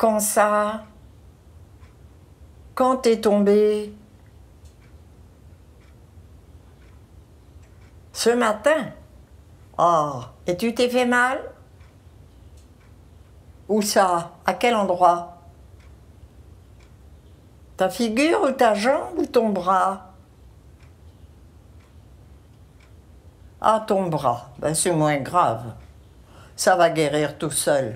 Quand ça? Quand t'es tombé? Ce matin? Oh, et tu t'es fait mal? Où ça? À quel endroit? Ta figure ou ta jambe ou ton bras? Ah, ton bras, ben c'est moins grave. Ça va guérir tout seul.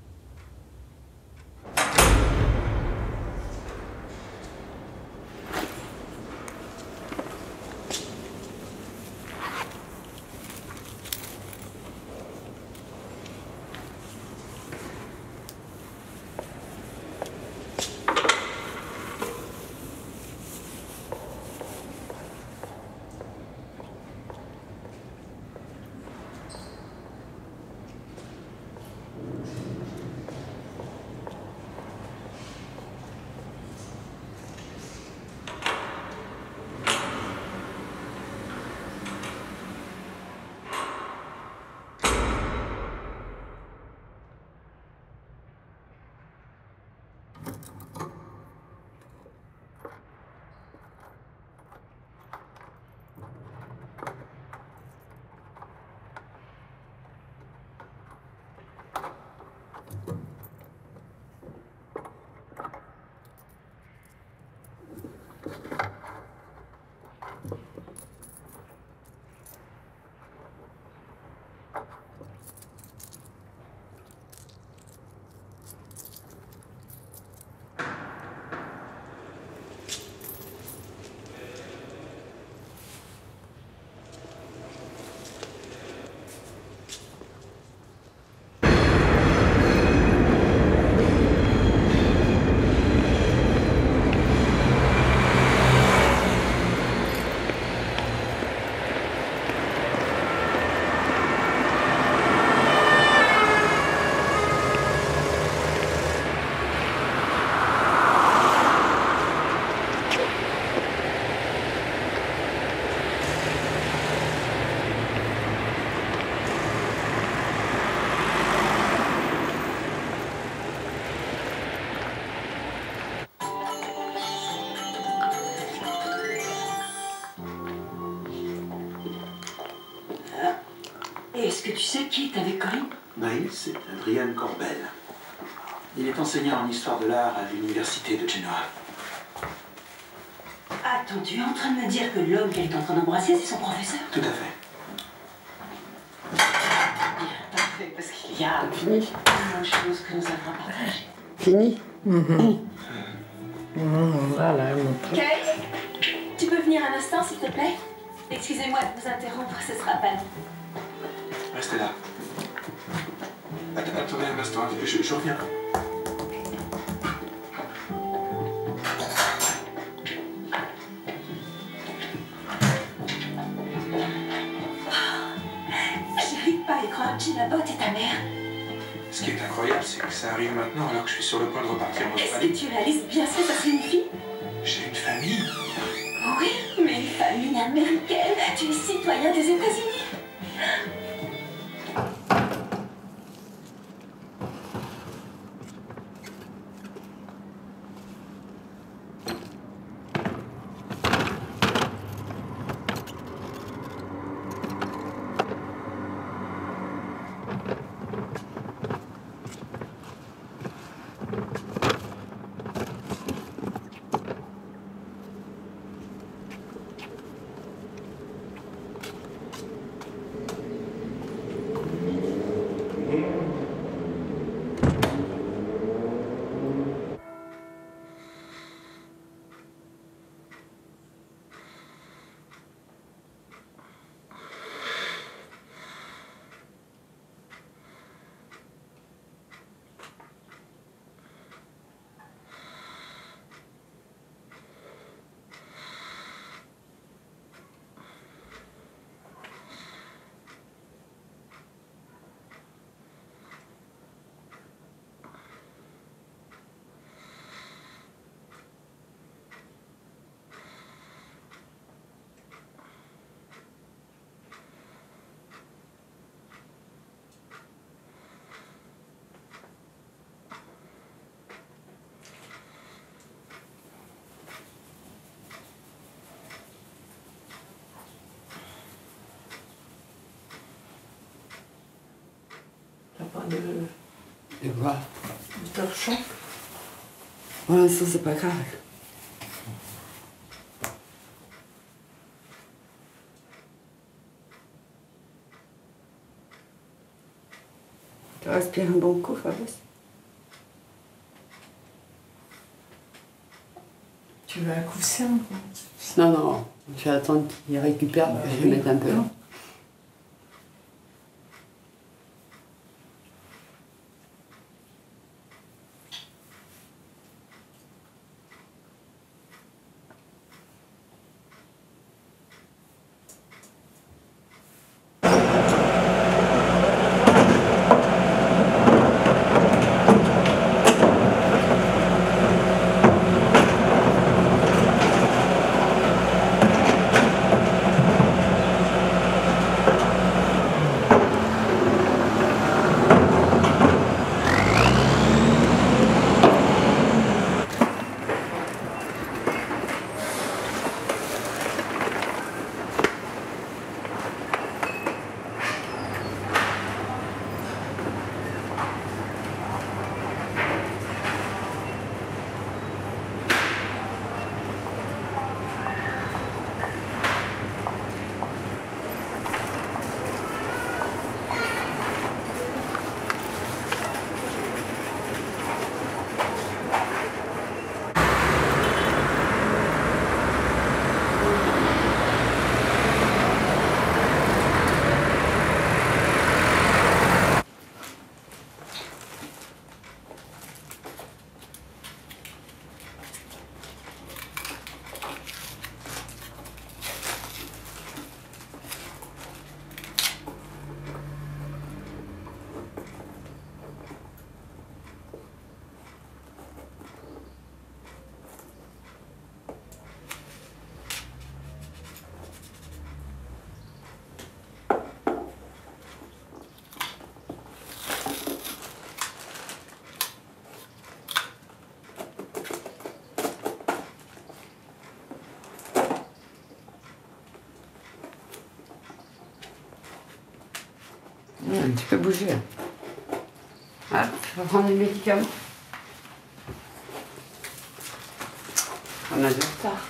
Est-ce que tu sais qui est avec Corinne? Oui, c'est Adrian Corbel. Il est enseignant en histoire de l'art à l'université de Genoa. Attends, tu es en train de me dire que l'homme qu'elle est en train d'embrasser, c'est son professeur? Tout à fait. Bien, parfait, parce qu'il y a Fini? plein de choses que nous avons à partager. Fini? Voilà, mon truc. Kay, tu peux venir un instant, s'il te plaît? Excusez-moi de vous interrompre, ce sera pas long. Restez là. Attendez un instant, je reviens. J'arrive pas à y croire, Gina Bott est ta mère. Ce qui est incroyable, c'est que ça arrive maintenant alors que je suis sur le point de repartir en Est-ce Australie. que tu réalises bien ça, ça c'est une fille? J'ai une famille. Oui, mais une famille américaine. Tu es citoyen des États-Unis. De quoi? du torchon. Ouais, ça c'est pas grave. Tu respires un bon coup, Fabrice. Tu veux un coussin? Non, non, je vais attendre qu'il récupère, que je vais mettre un peu. Non. Tu peux bouger. Ah, tu vas prendre les médicaments. On a du retard.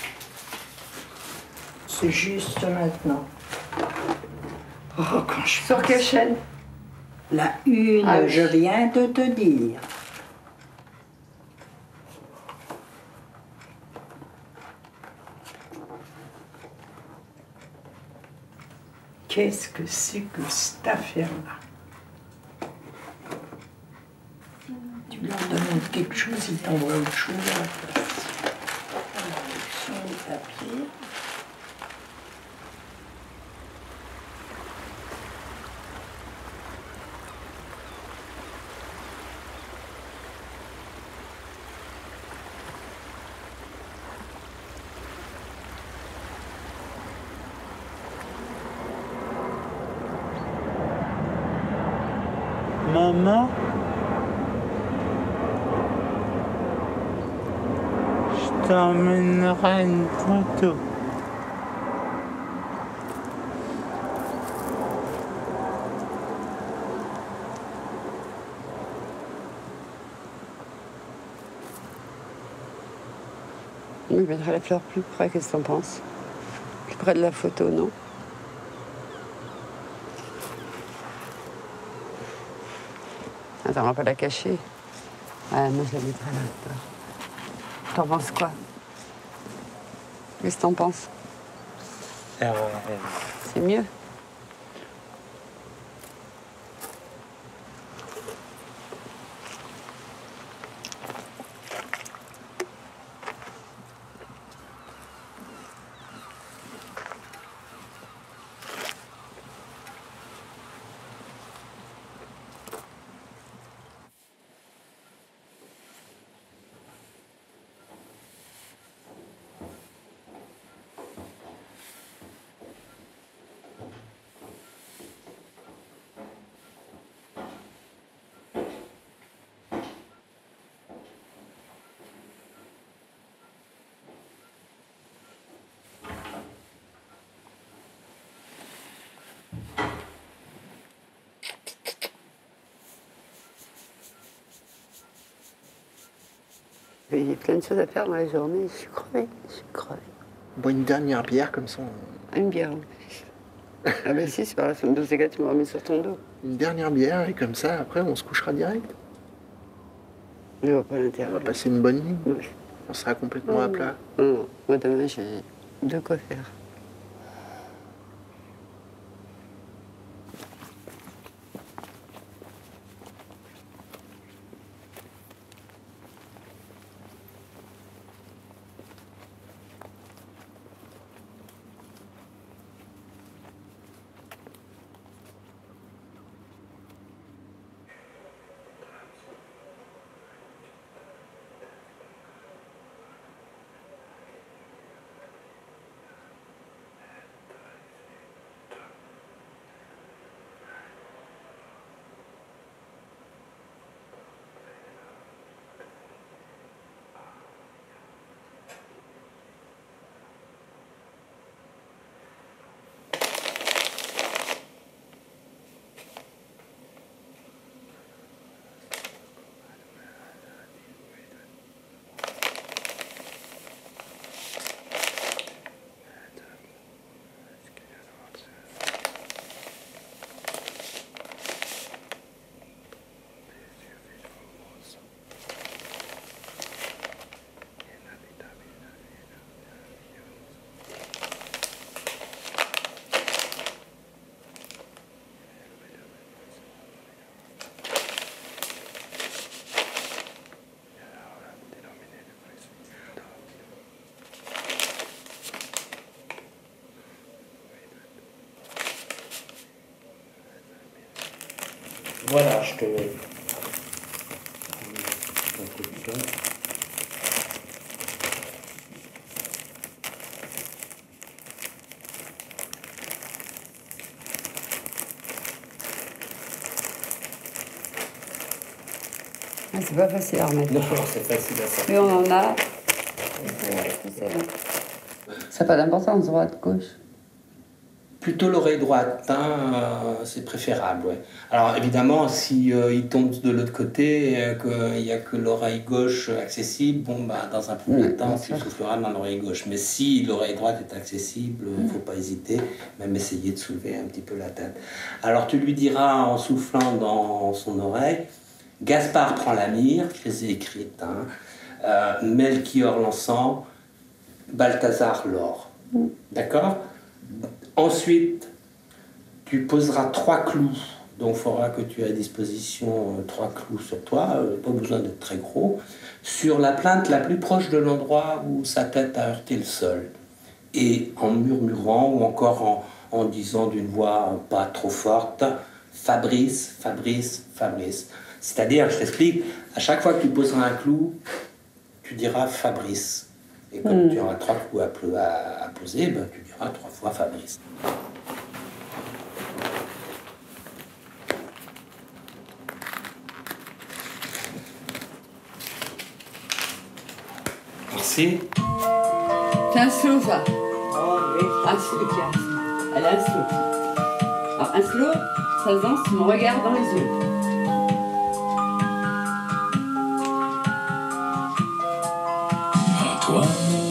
C'est juste maintenant. Oh, quand je Sur quelle chaîne? La une, Ah oui. je viens de te dire. Qu'est-ce que c'est que cette affaire-là? Tu leur demandes quelque chose, ils t'envoient autre chose à la place. Sur les papiers. Maman, je t'emmènerai une photo. Je mettrai la fleur plus près, qu'est-ce que t'en penses? Plus près de la photo, non? Attends, on va pas la cacher. Ouais, moi je la mettrai là. T'en penses quoi? Qu'est-ce que t'en penses? C'est mieux? Il y a plein de choses à faire dans la journée. Je suis crevée. Bois une dernière bière comme ça. Une bière en plus. Ah ben si, c'est par la fin de ces gars, tu me remets sur ton dos. Une dernière bière et comme ça, après, on se couchera direct. Je vois pas On l'intérêt. va passer une bonne nuit. Ouais. On sera complètement à plat. Non, moi demain j'ai de quoi faire. Voilà, je te mets. Ah, c'est pas facile à remettre. Non, c'est facile à faire. Plus on en a, plus c'est long. Ça n'a pas d'importance, droite, gauche. Plutôt l'oreille droite, hein, c'est préférable, ouais. Alors évidemment, si il tombe de l'autre côté, qu'il n'y a que l'oreille gauche accessible, bon, bah, dans un premier temps, tu souffleras dans l'oreille gauche. Mais si l'oreille droite est accessible, il ne faut pas hésiter, même essayer de soulever un petit peu la tête. Alors tu lui diras en soufflant dans son oreille, Gaspard prend la lyre, je les ai écrites, hein, Melchior l'encens, Balthazar l'or. D'accord ? Ensuite, tu poseras 3 clous, donc il faudra que tu aies à disposition 3 clous sur toi, pas besoin d'être très gros, sur la plinthe la plus proche de l'endroit où sa tête a heurté le sol. Et en murmurant ou encore en disant d'une voix pas trop forte, Fabrice, Fabrice, Fabrice. C'est-à-dire, je t'explique, à chaque fois que tu poseras un clou, tu diras Fabrice. Et comme tu auras 3 clous à poser, ben, tu diras 3 fois Fabrice. Merci. C'est un slow, ça. Un slow qui a. Elle a un slow. Alors, un slow, ça se danse, tu me regardes dans les yeux. À toi,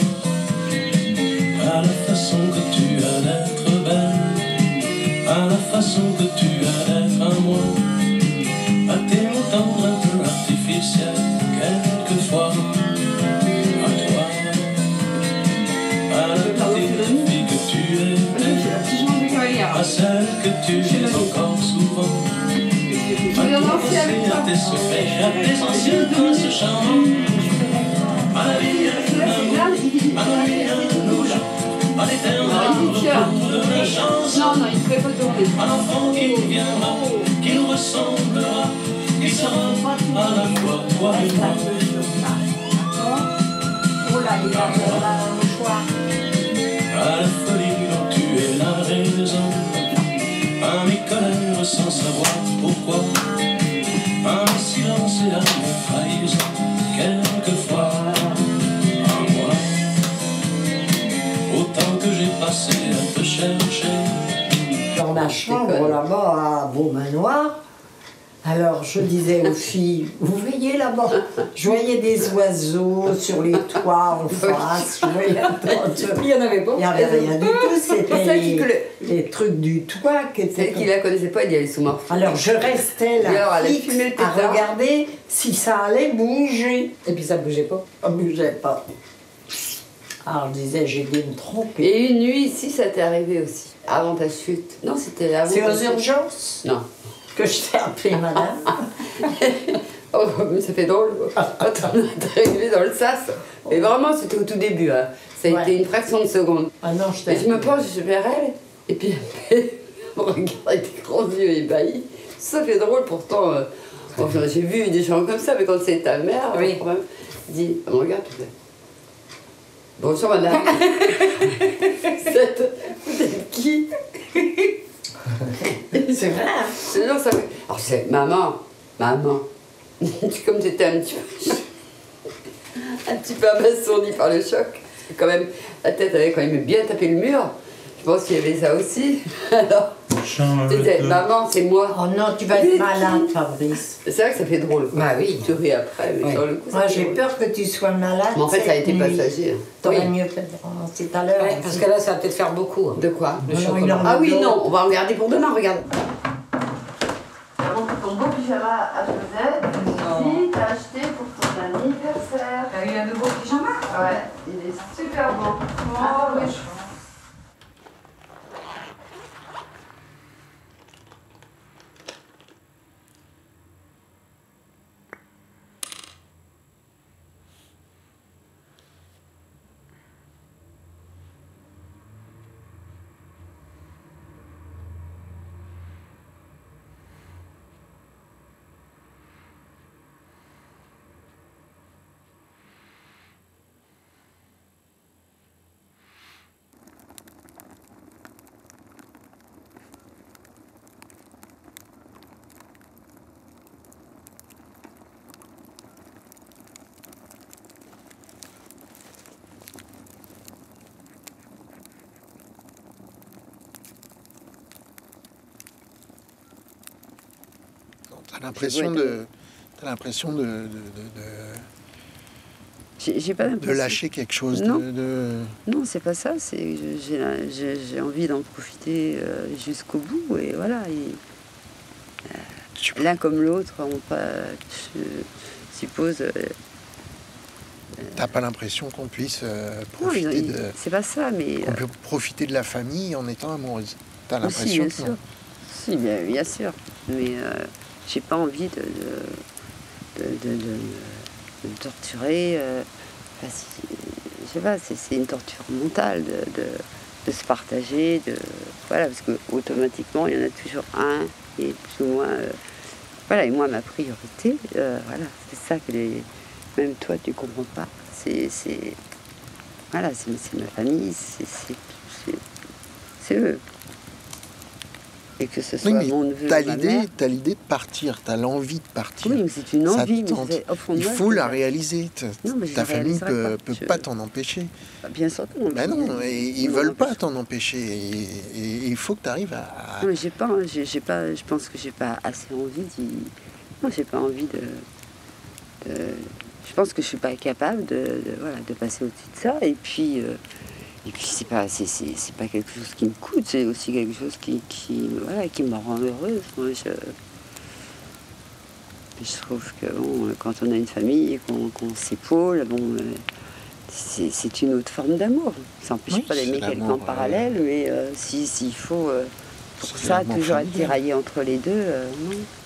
à la façon que tu as d'être belle, à la façon que tu as d'être à moi, à tes mots tendres un peu artificiels, quelquefois. À toi, à la petite fille que tu étais, à celle que tu es encore souvent, à toi aussi, à tes secrets, à tes anciens princes charmants, à la vie, à l'amour, à la nuit, à nos jours, à l'éternel repos de la chance. Non, non, il ne peut pas tourner. À l'enfant qui viendra, qui nous ressemblera, qui sera à la fois toi et moi. À la folie dont tu es la raison, à mes colères sans savoir pourquoi, un silence et la trahison, quelquefois à moi. Autant que j'ai passé à te chercher. Dans ma chambre là-bas à Beaumanoir, Alors, je disais aux filles, vous voyez là-bas, je voyais des oiseaux sur les toits en face, je voyais Il n'y en avait pas. Il n'y avait rien du tout, c'était C'est les trucs du toit qui étaient... Celle qui la connaissait pas, elle dit elle est sous-morphée. Alors, je restais Et alors, là, elle a fixe, fumé le à pétard. regarder si ça allait bouger. Et puis ça bougeait pas. Ça ne bougeait pas. Alors, je disais, j'ai dû me tromper. Et une nuit ici, ça t'est arrivé aussi. Avant ta chute. Non, c'était avant. C'est ta aux chute. urgences Non. que je t'ai appelé madame. Oh, mais ça fait drôle. Quand on est arrivé dans le sas. Mais vraiment, c'était au tout début. Hein. Ça a Ouais. été une fraction de seconde. Ah non, je t'ai Et je me appelé. penche vers elle. Et puis, elle me regarde avec des grands yeux ébahis. Ça fait drôle pourtant. Bon, j'ai vu des gens comme ça, mais quand c'est ta mère, Oui. quand même, elle dit, elle me regarde, tu fais. Bonjour madame. Vous êtes qui? C'est vrai, hein? C'est genre ça. Alors c'est maman. Comme j'étais un petit peu abasourdie par le choc. Quand même, la tête avait quand même bien tapé le mur. Je pense qu'il y avait ça aussi. Alors, c'était maman, c'est moi. Oh non, tu vas être malade, Fabrice. C'est vrai que ça fait drôle. Bah oui. Tu ris après, mais Oui. sur le coup, ça Moi, fait j'ai drôle. peur que tu sois malade. Mais en fait, ça a été cette nuit. passager. T'aurais Oui. mieux fait de recommencer tout à l'heure. Ouais, parce que là, ça va peut-être faire beaucoup. Hein. De quoi? Le Non, chocolat. il en Ah oui, d'autres. non, on va regarder pour demain, regarde. Ton beau pyjama à Josette, si t'as acheté pour ton anniversaire. T'as eu un nouveau pyjama? Ouais, il est super beau. Oh oui, T'as l'impression de J'ai pas l'impression. de lâcher quelque chose. Non. de... Non, c'est pas ça. C'est j'ai envie d'en profiter jusqu'au bout et voilà. L'un comme l'autre, on pas. Je suppose. T'as pas l'impression qu'on puisse Non, profiter de... c'est pas ça, mais. qu'on peut profiter de la famille en étant amoureuse. T'as Si, l'impression bien que sûr. non. Si, bien sûr. Mais j'ai pas envie de me torturer. Enfin, je sais pas, c'est une torture mentale de se partager. Voilà, parce que automatiquement, il y en a toujours un et plus ou moins. Voilà, et moi, ma priorité, voilà, c'est ça que même toi, tu comprends pas. Voilà, c'est ma famille, c'est eux. Et que ce soit Oui, mais mon neveu t'as ou ma mère. l'idée de partir, t'as l'envie de partir. Oui, mais c'est une Ça envie. te Mais tente. c'est- au fond de Il moi, faut c'est- la réaliser. Non, mais je Ta la famille réaliserai peut pas. pas t'en empêcher. Bien sûr que non. Ben non, et ils Non, veulent non, pas t'en empêcher. Et il faut que tu arrives à... Non, mais j'ai pas, je pense que j'ai pas assez envie d'y. Non, j'ai pas envie je pense que je suis pas capable voilà, de passer au-dessus de ça. Et puis c'est pas quelque chose qui me coûte, c'est aussi quelque chose qui me rend heureuse. Moi, je trouve que bon, quand on a une famille et qu'on s'épaule, bon, c'est une autre forme d'amour. Ça n'empêche Oui, pas d'aimer c'est quelqu'un en l'amour, parallèle, mais s'il faut pour C'est ça l'amour toujours être familial. tiraillé entre les deux, non.